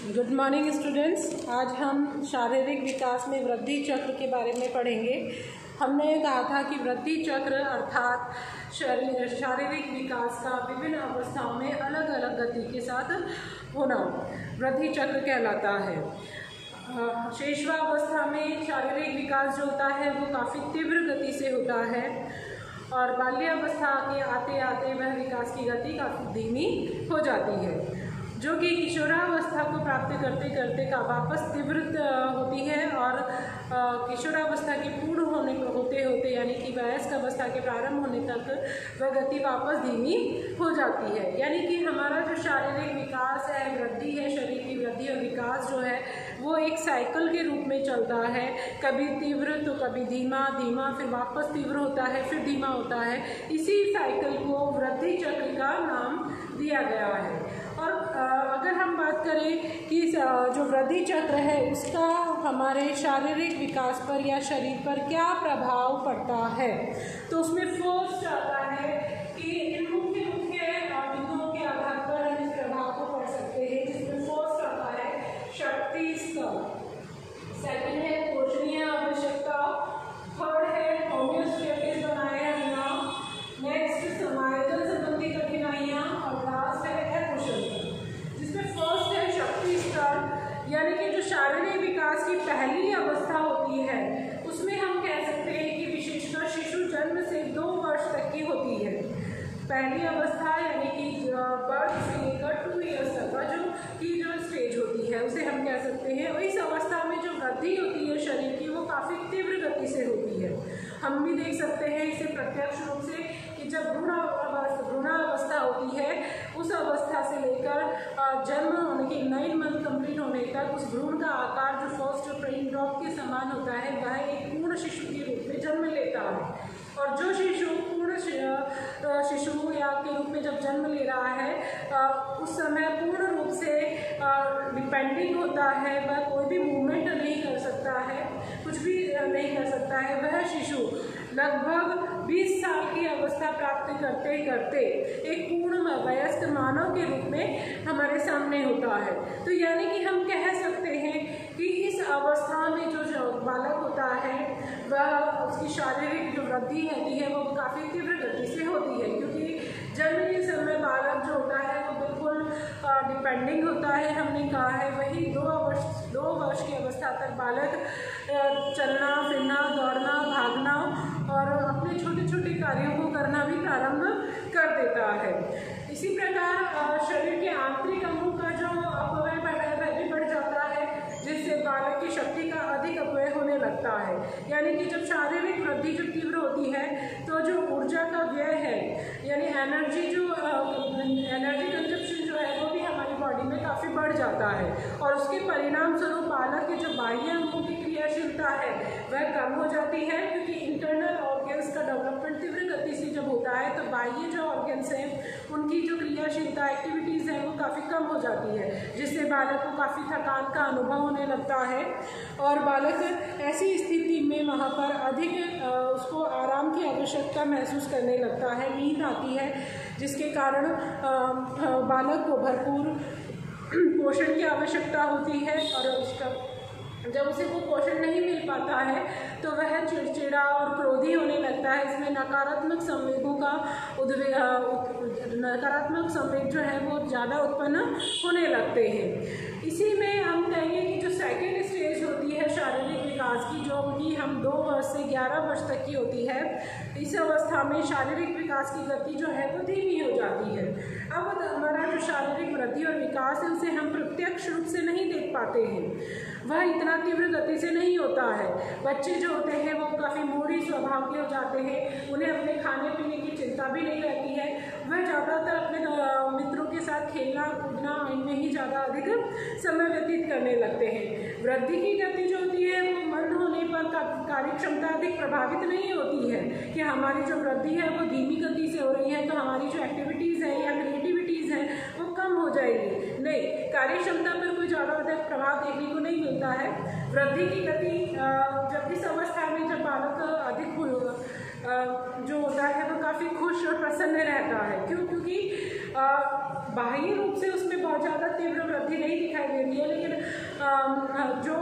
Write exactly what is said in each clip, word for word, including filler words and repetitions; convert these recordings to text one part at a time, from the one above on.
Good morning students. आज हम शारीरिक विकास में वृद्धि चक्र के बारे में पढ़ेंगे। हमने कहा था कि वृद्धि चक्र अर्थात शारीरिक विकास का विभिन्न अवस्थाओं में अलग अलग गति के साथ होना वृद्धि चक्र कहलाता है। शैशवावस्था में शारीरिक विकास जो होता है वो काफ़ी तीव्र गति से होता है और बाल्यावस्था के आते आते वह विकास की गति काफ़ी धीमी हो जाती है, जो कि किशोरावस्था को प्राप्त करते करते का वापस तीव्र होती है और किशोरावस्था के पूर्ण होने होते होते यानी कि वयस्क अवस्था के प्रारंभ होने तक वह गति वापस धीमी हो जाती है। यानी कि हमारा जो शारीरिक विकास है, वृद्धि है, शरीर की वृद्धि और विकास जो है वो एक साइकिल के रूप में चलता है। कभी तीव्र तो कभी धीमा, धीमा फिर वापस तीव्र होता है, फिर धीमा होता है। इसी साइकिल को वृद्धि चक्र का नाम दिया गया है। और अगर हम बात करें कि जो वृद्धि चक्र है उसका हमारे शारीरिक विकास पर या शरीर पर क्या प्रभाव पड़ता है, तो उसमें फर्स्ट आता है कि इन मुख्य मुख्य बिंदुओं के आधार पर हम इस प्रभाव को पढ़ सकते हैं, जिसमें फर्स्ट आता है शक्ति स्तर, सेकंड है पोषणीय आवश्यकता, थर्ड है होम्योस्टेसिस बनाए रखना, नेक्स्ट समायोजन संबंधी कठिनाइयाँ और लास्ट है अकुशलता। जिसमें फर्स्ट है शक्ति स्तर, यानी कि जो शारीरिक विकास की पहली अवस्था होती है उसमें हम कह सकते हैं कि विशेषकर शिशु जन्म से दो वर्ष तक की होती है। पहली अवस्था यानी कि बर्थ से लेकर टू ईयर्स तक का जो की जो स्टेज होती है उसे हम कह सकते हैं। और इस अवस्था में जो वृद्धि होती है शरीर की वो काफ़ी तीव्र गति से होती है। हम भी देख सकते हैं इसे प्रत्यक्ष रूप से कि जब भ्रूण भ्रूणावस्था होती है उस अवस्था से लेकर जन्म होने के नाइन मंथ कंप्लीट होने तक उस भ्रूण का आकार जो फर्स्ट रेन ड्रॉप के समान होता है वह एक पूर्ण शिशु के रूप में जन्म लेता है। और जो शिशु पूर्ण शिशु या के रूप में जब जन्म ले रहा है उस समय पूर्ण रूप से डिपेंडिंग होता है, वह कोई भी मूवमेंट नहीं कर सकता है, कुछ भी नहीं कर सकता है। वह शिशु लगभग बीस साल की अवस्था प्राप्त करते करते एक पूर्ण वयस्क मानव के रूप में हमारे सामने होता है। तो यानी कि हम कह सकते हैं कि इस अवस्था में जो जो बालक होता है वह उसकी शारीरिक जो वृद्धि होती है वो काफ़ी तीव्र गति से होती है, क्योंकि जन्म के समय बालक जो होता है वो बिल्कुल डिपेंडिंग होता है। हमने कहा है वही दो वर्ष दो वर्ष की अवस्था तक बालक चलना फिरना, दौड़ना, भागना और अपने छोटे छोटे कार्यों को करना भी प्रारंभ कर देता है। इसी प्रकार शरीर के आंतरिक अंगों का जो अपव्यय वह भी बढ़ जाता है, जिससे बालक की शक्ति का अधिक अपव्यय होने लगता है। यानी कि जब शारीरिक वृद्धि जो तीव्र होती है तो जो ऊर्जा का व्यय है यानी एनर्जी जो एनर्जी कंजप्शन जो है वो भी हमारी बॉडी में काफ़ी बढ़ जाता है और उसके परिणाम स्वरूप बालक के जो बाह्य अंगों की क्रियाशीलता है वह कम हो जाती है, क्योंकि इंटरनल ऑर्गन्स का डेवलपमेंट तीव्र गति से जब होता है तो बाह्य जो ऑर्गन्स हैं उनकी जो क्रियाशीलता एक्टिविटीज़ हैं वो काफ़ी कम हो जाती है, जिससे बालक को काफ़ी थकान का अनुभव होने लगता है और बालक ऐसी स्थिति में वहाँ पर अधिक उसको आराम की आवश्यकता महसूस करने लगता है, नींद आती है, जिसके कारण बालक को भरपूर पोषण की आवश्यकता होती है और उसका जब उसे वो पोषण नहीं मिल पाता है तो वह चिड़चिड़ा और क्रोधी होने लगता है। इसमें नकारात्मक संवेगों का उद्वे नकारात्मक संवेग जो है वो ज़्यादा उत्पन्न होने लगते हैं। इसी में हम कहेंगे कि जो सेकेंड स्टेज होती है शारीरिक विकास की, जो कि हम दो वर्ष से ग्यारह वर्ष तक की होती है, इस अवस्था में शारीरिक विकास की गति जो है वो धीमी हो जाती है। अब हमारा जो शारीरिक वृद्धि और विकास है उसे हम प्रत्यक्ष रूप से नहीं देख पाते हैं, वह इतना तीव्र गति से नहीं होता है। बच्चे जो होते हैं वो काफ़ी मूढ़ी स्वभाव के हो जाते हैं, उन्हें अपने खाने पीने की चिंता भी नहीं रहती है, वह ज़्यादातर अपने मित्रों के साथ खेलना कूदना इनमें ही ज़्यादा अधिक समय व्यतीत करने लगते हैं। वृद्धि की गति जो होती है वो मंद होने पर कार्य क्षमता अधिक प्रभावित नहीं होती है कि हमारी जो वृद्धि है वो धीमी गति से हो रही है तो हमारी जो एक्टिविटीज़ है या क्रिएटिविटीज़ है वो कम हो जाएगी। नहीं, कार्य क्षमता पर कोई ज़्यादा अधिक प्रभाव देखने को नहीं मिलता है। वृद्धि की गति जब इस अवस्था में जब बालक अधिक जो होता है वो काफ़ी खुश और प्रसन्न रहता है। क्यों? क्योंकि बाह्य रूप से उसमें बहुत ज़्यादा तीव्र वृद्धि नहीं दिखाई दे रही है, लेकिन जो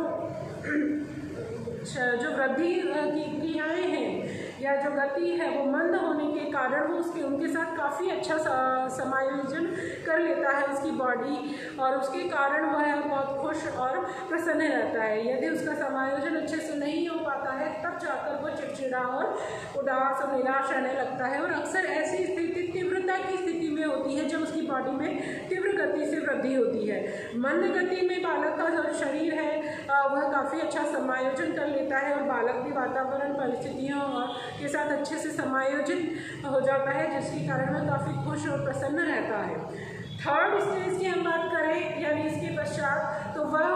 जो वृद्धि की क्रियाएँ हैं या जो गति है वो मंद होने के कारण वो उसके उनके साथ काफ़ी अच्छा समायोजन कर लेता है उसकी बॉडी, और उसके कारण वह बहुत खुश और प्रसन्न रहता है। यदि उसका समायोजन अच्छे से नहीं हो पाता है तब जाकर वो चिड़चिड़ा और उदास और निराश रहने लगता है, और अक्सर ऐसी स्थिति तीव्रता की स्थिति में होती है जब उसकी बॉडी में तीव्र गति से वृद्धि होती है। मंद गति में बालक का जो शरीर है वह काफ़ी अच्छा समायोजन कर लेता है और बालक भी वातावरण परिस्थितियों और के साथ अच्छे से समायोजित हो जाता है, जिसके कारण वह काफ़ी खुश और प्रसन्न रहता है। थर्ड स्टेज की हम बात करें यानी इसके पश्चात, तो वह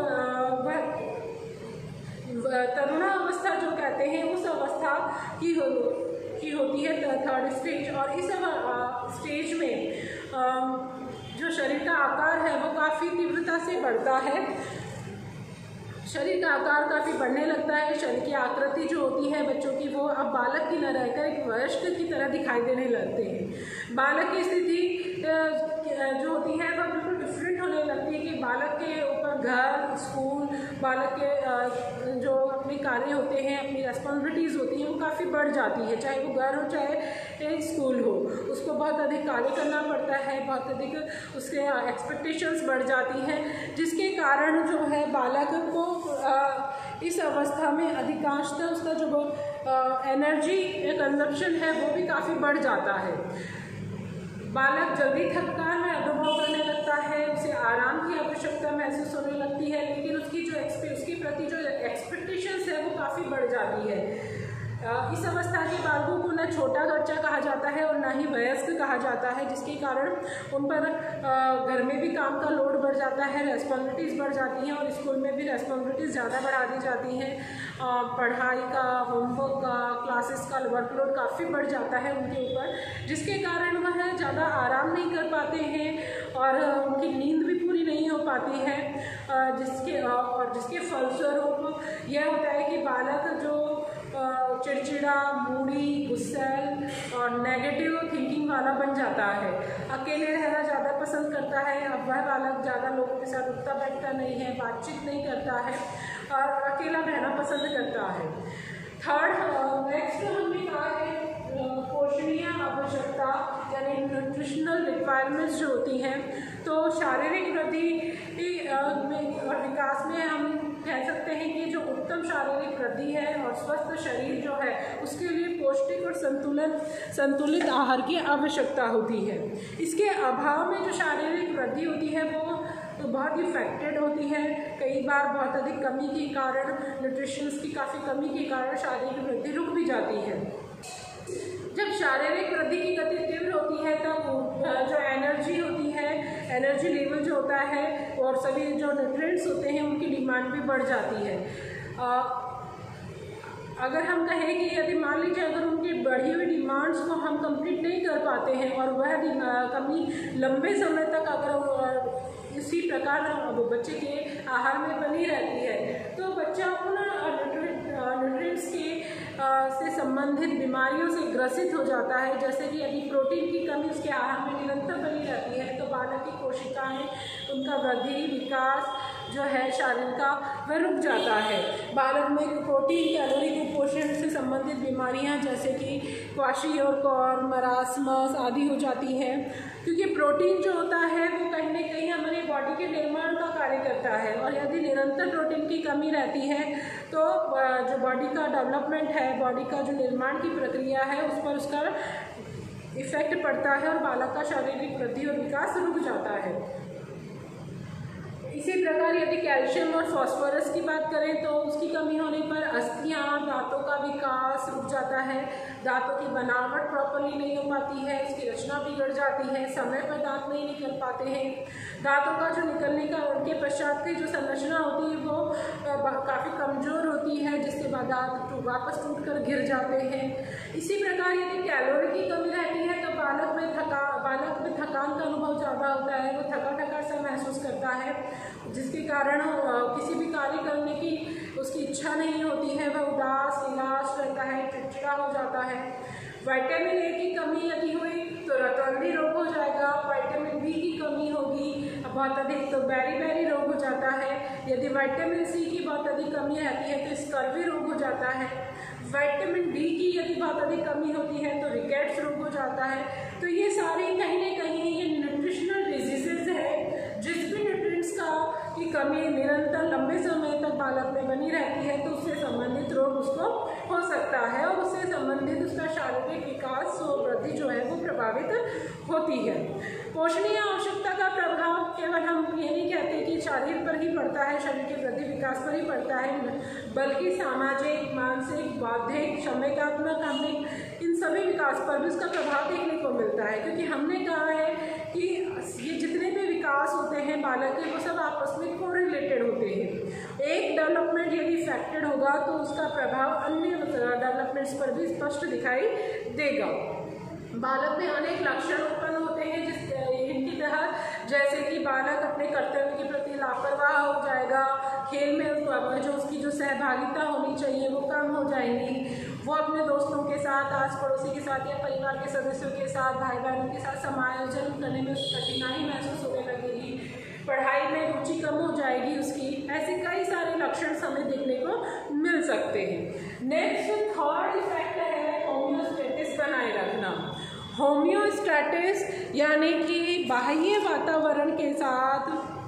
वह तरुणावस्था जो कहते हैं उस अवस्था की हो की होती है थर्ड स्टेज, और इस स्टेज में जो शरीर का आकार है वो काफ़ी तीव्रता से बढ़ता है। शरीर का आकार काफ़ी बढ़ने लगता है, शरीर की आकृति जो होती है बच्चों की वो अब बालक की न रहकर एक वयस्क की तरह दिखाई देने लगते हैं। बालक की स्थिति जो होती है वह बिल्कुल डिफरेंट होने लगती है कि बालक के ऊपर घर, स्कूल, बालक के जो अपने कार्य होते हैं, अपनी रेस्पॉन्सिबिलिटीज़ होती हैं वो काफ़ी बढ़ जाती है, चाहे वो घर हो चाहे स्कूल हो। उसको बहुत अधिक कार्य करना पड़ता है, बहुत अधिक उसके एक्सपेक्टेशंस बढ़ जाती हैं, जिसके कारण जो है बालक को इस अवस्था में अधिकांशतः उसका जो एनर्जी कंजप्शन है वो भी काफ़ी बढ़ जाता है। बालक जल्दी थकान में अनुभव करने लगता है, उसे आराम की आवश्यकता महसूस होने लगती है, लेकिन उसकी जो उसके प्रति जो एक्सपेक्टेशंस है वो काफ़ी बढ़ जाती है। इस अवस्था के बालकों को न छोटा बच्चा कहा जाता है और न ही वयस्क कहा जाता है, जिसके कारण उन पर घर में भी काम का लोड बढ़ जाता है, रेस्पॉन्सिबिलिटीज़ बढ़ जाती हैं और स्कूल में भी रेस्पॉन्सिबिलिटीज़ ज़्यादा बढ़ा दी जाती हैं। पढ़ाई का, होमवर्क का, क्लासेस का वर्कलोड काफ़ी बढ़ जाता है उनके ऊपर, जिसके कारण वह ज़्यादा आराम नहीं कर पाते हैं और उनकी नींद भी पूरी नहीं हो पाती है, जिसके और जिसके फलस्वरूप यह होता है कि बालक जो चिड़चिड़ा, मूडी, गुस्सैल और नेगेटिव थिंकिंग वाला बन जाता है। अकेले रहना ज़्यादा पसंद करता है। अब वह बालक ज़्यादा लोगों के साथ उठता बैठता नहीं है, बातचीत नहीं करता है और अकेला रहना पसंद करता है। थर्ड नेक्स्ट हमने कहा है पोषणीय आवश्यकता यानी न्यूट्रिशनल रिक्वायरमेंट्स जो होती हैं, तो शारीरिक वृद्धि और विकास में हम कह सकते हैं कि जो उत्तम शारीरिक वृद्धि है और स्वस्थ शरीर जो है उसके लिए पौष्टिक और संतुलन संतुलित आहार की आवश्यकता होती है। इसके अभाव में जो शारीरिक वृद्धि होती है वो तो बहुत ही इफेक्टेड होती है। कई बार बहुत अधिक कमी के कारण, न्यूट्रिशंस की काफ़ी कमी के कारण शारीरिक वृद्धि रुक भी जाती है। जब शारीरिक वृद्धि की गति तीव्र होती है तब जो एनर्जी होती है, एनर्जी लेवल जो होता है और सभी जो न्यूट्रिएंट्स होते हैं उनकी डिमांड भी बढ़ जाती है। आ, अगर हम कहें कि यदि मान लीजिए अगर उनकी बढ़ी हुई डिमांड्स को हम कंप्लीट नहीं कर पाते हैं और वह कमी लंबे समय तक अगर इसी प्रकार बच्चे के आहार में बनी रहती है तो बच्चा उन न्यूट्रिएंट्स के से संबंधित बीमारियों से ग्रसित हो जाता है। जैसे कि यदि प्रोटीन की कमी उसके आहार में निरंतर बनी रहती है तो बालक की कोशिकाएं, उनका वृद्धि, विकास जो है शरीर का वह रुक जाता है। बालक में प्रोटीन, कैलोरी कुपोषण से संबंधित बीमारियां जैसे कि क्वाशियोरकॉर, मरासमस आदि हो जाती हैं, क्योंकि प्रोटीन जो होता है वो कहीं ना कहीं हमारी बॉडी के निर्माण का कार्य करता है और यदि निरंतर प्रोटीन की कमी रहती है तो जो बॉडी का डेवलपमेंट है, बॉडी का जो निर्माण की प्रक्रिया है उस पर उसका इफेक्ट पड़ता है और बालक का शारीरिक वृद्धि और विकास रुक जाता है। इसी प्रकार यदि कैल्शियम और फास्फोरस की बात करें तो उसकी कमी होने पर अस्थियां, दांतों का विकास रुक जाता है, दांतों की बनावट प्रॉपरली नहीं हो पाती है, उसकी रचना बिगड़ जाती है, समय पर दांत नहीं निकल पाते हैं, दांतों का जो निकलने का उनके पश्चात की जो संरचना होती है वो काफ़ी कमज़ोर होती है, जिससे दांत वापस टूट कर गिर जाते हैं। इसी प्रकार यदि कैलोरी की कमी रहती है तो बालक में थका बालक में थकान का अनुभव ज़्यादा होता है, वो थका थका सा महसूस करता है, जिसके कारण किसी भी कार्य करने की उसकी इच्छा नहीं होती है, वह उदास, निराश रहता है, चिड़चिड़ा हो जाता है। विटामिन ए की कमी यदि हुई तो रतौंधी रोग हो जाएगा। विटामिन बी की कमी होगी बहुत अधिक तो बैरी बैरी रोग हो जाता है। यदि विटामिन सी की बहुत अधिक कमी रहती है तो स्कर्वी रोग हो जाता है। विटामिन डी की यदि बहुत अधिक कमी होती है तो रिकेट्स रोग हो जाता है। तो ये सारे कहीं ना कहीं ये न्यूट्रिशनल डिजीजेज है। जिस भी न्यूट्रिएंट्स का की कमी निरंतर लंबे समय तक बालक में बनी रहती है तो उससे संबंधित रोग उसको हो सकता है और उससे संबंधित उसका शारीरिक विकास और वृद्धि जो है वो प्रभावित होती है। पोषणीय आवश्यकता का प्रभाव केवल हम ये नहीं कहते कि शरीर पर ही पड़ता है, शरीर के वृद्धि विकास पर ही पड़ता है, बल्कि सामाजिक, मानसिक, बौद्धिक, क्षमतात्मक, हमने इन सभी विकास पर भी उसका प्रभाव देखने को मिलता है। क्योंकि हमने कहा है कि ये जितने भी विकास होते हैं बालक के वो सब आपस में कोरिलेटेड होते हैं। एक डेवलपमेंट यदि इफेक्टेड होगा तो उसका प्रभाव अन्य डेवलपमेंट्स पर भी स्पष्ट दिखाई देगा। बालक में अनेक लक्षण उत्पन्न होते हैं जिस इनकी तहत, जैसे कि बालक अपने कर्तव्य के प्रति लापरवाह हो जाएगा, खेल में जो उसकी जो सहभागिता होनी चाहिए वो कम हो जाएंगी, वो अपने दोस्तों के साथ, आस पड़ोसी के साथ या परिवार के सदस्यों के साथ, भाई बहनों के साथ समायोजन करने में कठिनाई महसूस होने लगेगी, पढ़ाई में रुचि कम हो जाएगी उसकी। ऐसे कई सारे लक्षण हमें देखने को मिल सकते हैं। नेक्स्ट थर्ड इफेक्ट है होम्योस्टेटिस बनाए रखना। होम्योस्टेटिस यानी कि बाह्य वातावरण के साथ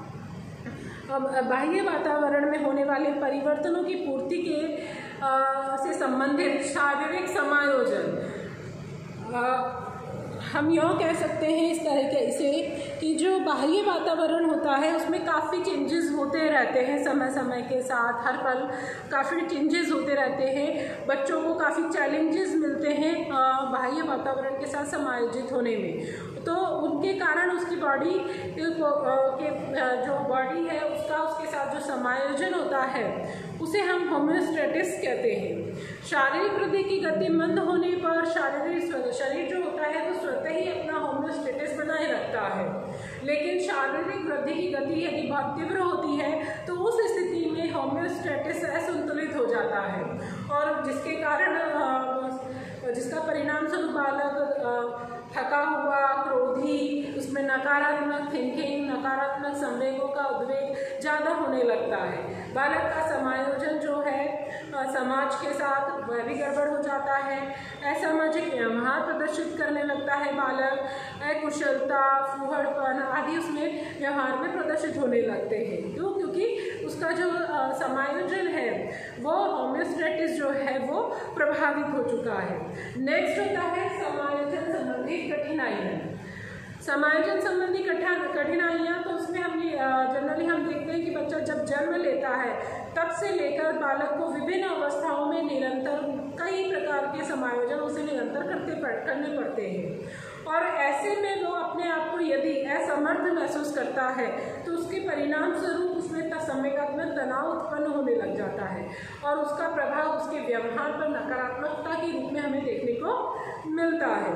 बाह्य वातावरण में होने वाले परिवर्तनों की पूर्ति के आ, से संबंधित शारीरिक समायोजन। आ, हम यूँ कह सकते हैं इस तरीके से कि जो बाह्य वातावरण होता है उसमें काफ़ी चेंजेस होते रहते हैं समय समय के साथ, हर पल काफ़ी चेंजेस होते रहते हैं। बच्चों को काफ़ी चैलेंजेस मिलते हैं बाह्य वातावरण के साथ समायोजित होने में, तो उनके कारण उसकी बॉडी के जो बॉडी है उसका उसके साथ जो समायोजन होता है उसे हम होम्योस्टेटिस कहते हैं। शारीरिक वृद्धि की गति मंद होने पर शारीरिक शरीर जो होता है वो स्वतः ही अपना होम्योस्टेटिस बनाए रखता है, लेकिन शारीरिक वृद्धि की गति यदि बहुत तीव्र होती है तो उस स्थिति में होम्योस्टेटिस असंतुलित हो जाता है और जिसके कारण जिसका परिणाम स्वरूप बालक थका हुआ, क्रोधी, उसमें नकारात्मक थिंकिंग, नकारात्मक संवेगों का उद्वेग ज़्यादा होने लगता है। बालक का समायोजन जो है समाज के साथ वह भी गड़बड़ हो जाता है। असामाजिक व्यवहार प्रदर्शित करने लगता है बालक, अकुशलता, फूहड़पन आदि उसमें व्यवहार में प्रदर्शित होने लगते हैं। क्यों? क्योंकि उसका जो समायोजन है वो होम्योस्टेटिस जो है वो प्रभावित हो चुका है। नेक्स्ट होता है समायोजन संबंधी कठिनाइयाँ। समायोजन संबंधी कठिनाइयाँ तो उसमें हम जनरली हम देखते हैं कि बच्चा जब जन्म लेता है तब से लेकर बालक को विभिन्न अवस्थाओं में निरंतर कई प्रकार के समायोजन उसे निरंतर करते पड़ करने पड़ते हैं और ऐसे में वो अपने आप को यदि असमर्थ महसूस करता है तो उसके परिणाम स्वरूप उसमें संवेगात्मक तनाव उत्पन्न होने लग जाता है और उसका प्रभाव उसके व्यवहार पर नकारात्मकता के रूप में हमें देखने को मिलता है।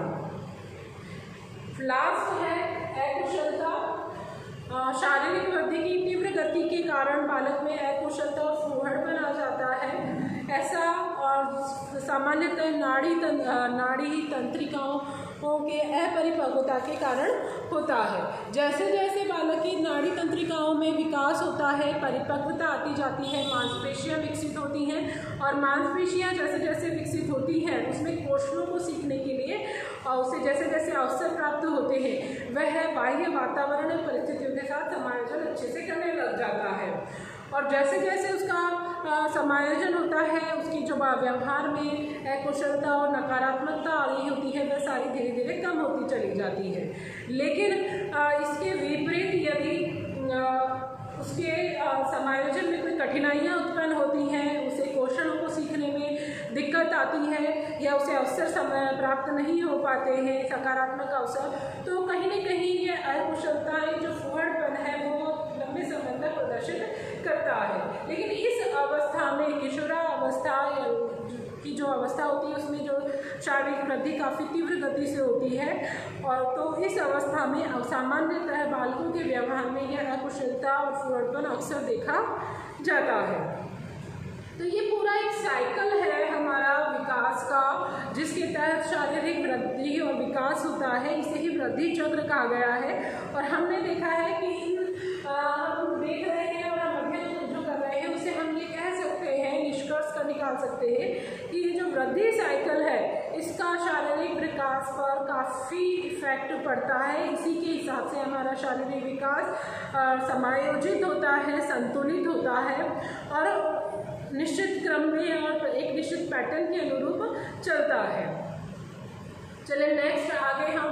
लास्ट है अकुशलता। शारीरिक वृद्धि की तीव्र गति के कारण बालक में अकुशलता और फूहड़पन आ जाता है। ऐसा सामान्यतः नाड़ी तंत्र, नाड़ी तंत्रिकाओं के अपरिपक्वता के कारण होता है। जैसे जैसे बालक की नाड़ी तंत्रिकाओं में विकास होता है, परिपक्वता आती जाती है, मांसपेशियां विकसित होती हैं और मांसपेशियां जैसे जैसे विकसित होती हैं उसमें कौशलों को सीखने के लिए और उसे जैसे जैसे अवसर प्राप्त होते हैं वह बाह्य वातावरण और परिस्थितियों के साथ समायोजन अच्छे से करने लग जाता है और जैसे जैसे उसका समायोजन होता है उसकी जो व्यवहार में अकुशलता और नकारात्मकता आ रही होती है वह सारी धीरे धीरे कम होती चली जाती है। लेकिन इसके विपरीत यदि उसके समायोजन में कोई कठिनाइयाँ उत्पन्न होती हैं, उसे कौशलों को सीखने में दिक्कत आती है या उसे अवसर समय प्राप्त नहीं हो पाते हैं, सकारात्मक अवसर, तो कहीं ना कहीं ये अकुशलताएँ जो फूहड़पन है वो लंबे समय तक प्रदर्शित करता है। लेकिन इस अवस्था में किशोरावस्था की जो अवस्था होती है उसमें जो शारीरिक वृद्धि काफ़ी तीव्र गति से होती है और तो इस अवस्था में सामान्यतः बालकों के व्यवहार में यह अकुशलता और फूहड़पन अक्सर देखा जाता है। तो ये पूरा एक साइकिल है हमारा विकास का, जिसके तहत शारीरिक वृद्धि और विकास होता है। इसे ही वृद्धि चक्र कहा गया है। और हमने देखा है कि इन हम देख रहे हैं और हम अध्ययन जो कर रहे हैं उसे हम ये कह सकते हैं, निष्कर्ष का निकाल सकते हैं कि ये जो वृद्धि साइकिल है इसका शारीरिक विकास पर काफ़ी इफेक्ट पड़ता है। इसी के हिसाब से हमारा शारीरिक विकास समायोजित होता है, संतुलित होता है और निश्चित क्रम में और एक निश्चित पैटर्न के अनुरूप चलता है। चलिए नेक्स्ट आगे हम